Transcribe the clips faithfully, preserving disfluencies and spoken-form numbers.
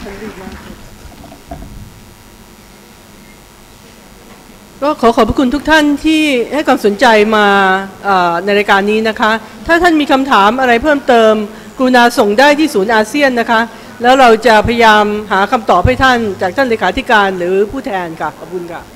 ก็ขอขอบพระคุณทุกท่านที่ให้ความสนใจมาในรายการนี้นะคะถ้าท่านมีคำถามอะไรเพิ่มเติมกรุณาส่งได้ที่ศูนย์อาเซียนนะคะแล้วเราจะพยายามหาคำตอบให้ท่านจากท่านเลขาธิการหรือผู้แทนค่ะขอบคุณค่ะ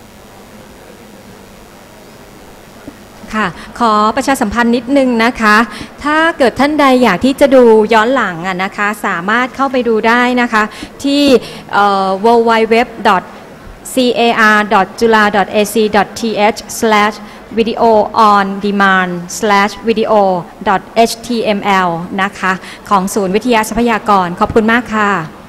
ค่ะขอประชาสัมพันธ์นิดนึงนะคะถ้าเกิดท่านใดอยากที่จะดูย้อนหลังอ่ะนะคะสามารถเข้าไปดูได้นะคะที่ ดับเบิลยู ดับเบิลยู ดับเบิลยู ดับเบิลยู ดอท ซี เอ อาร์ ดอท จุฬา ดอท เอ ซี ดอท ที เอช สแลช วิดีโอ ออน ดีมานด์ สแลช วิดีโอ ดอท เอช ที เอ็ม แอล นะคะของศูนย์วิทยาทรัพยากรขอบคุณมากค่ะ